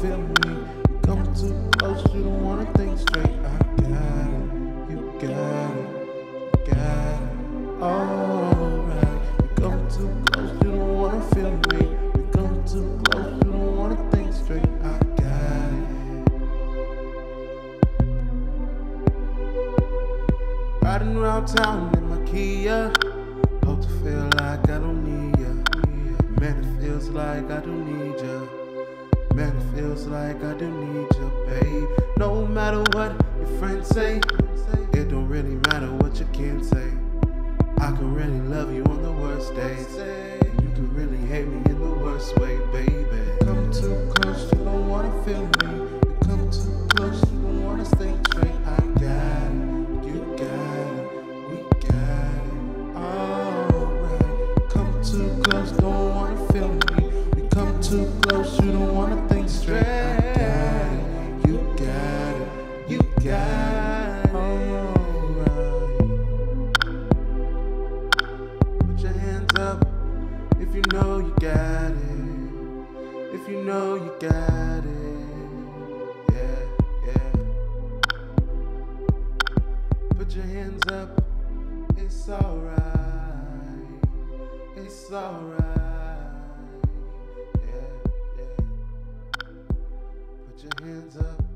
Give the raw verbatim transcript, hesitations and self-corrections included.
feel me. You come too close, you don't wanna think straight. I got it, you got it, you got it. Alright, you come too close, you don't wanna feel me. You come too close, you don't wanna think straight. I got it. Riding around town in my Kia, hope to feel like I don't need ya. Man, it feels like I do need ya. Man, it feels like I do need ya, babe. No matter what your friends say, it don't really matter what you can say. I can really love you on the worst days. You can really hate me in the worst way, baby. Come too close, you don't wanna feel me. You come too close, you don't wanna stay straight. I got it, you got it, we got it. Alright, come too close, don't wanna feel me. You come too close, you don't wanna think straight. I got it, you got it, you got it. Alright, put your hands up if you know you got it. If you know you got it. Yeah, yeah. Put your hands up, it's alright. It's alright. Yeah, yeah. Put your hands up.